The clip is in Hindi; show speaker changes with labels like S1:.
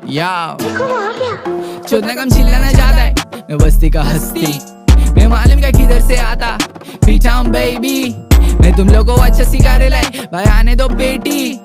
S1: या
S2: देखो वो आ गया।
S1: चोदना कम चिल्लाना चाहता है, मैं बस्ती का हस्ती, मैं मालूम क्या किधर से आता, पीछा हूँ बेबी, मैं तुम लोगों को अच्छा सिखा रहे लाए भाई, आने दो बेटी।